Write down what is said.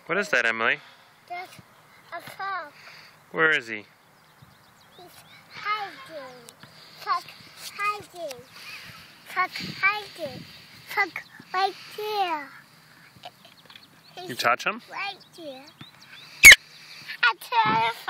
What is that, Emily? That's a frog. Where is he? He's hiding. Frog hiding. Frog hiding. Frog right there. You touch him? Right there. I tell